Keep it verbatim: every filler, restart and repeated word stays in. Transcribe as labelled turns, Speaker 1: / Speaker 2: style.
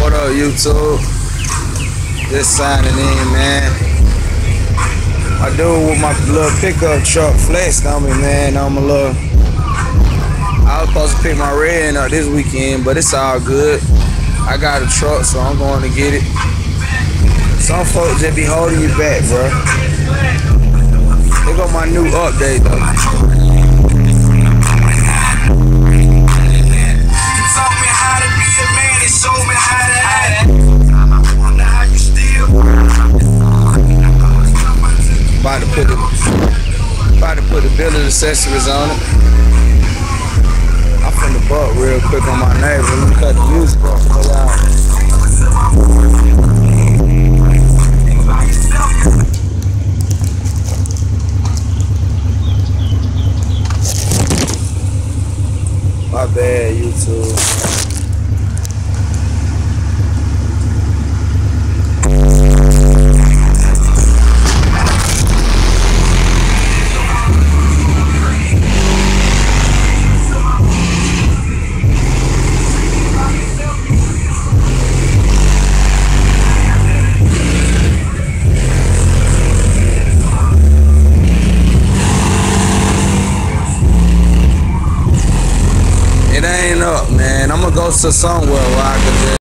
Speaker 1: What up, YouTube? Just signing in, man. I do with my little pickup truck flexed on me, man. I'm a little. I was supposed to pick my red up this weekend, but it's all good. I got a truck, so I'm going to get it. Some folks just be holding you back, bro. They got my new update, though. About to put the about to put the building accessories on it. I'm finna buck real quick on my neighbor. Let me cut the music off for y'all. My bad, YouTube. It ain't up, man. I'm gonna go to somewhere where I can just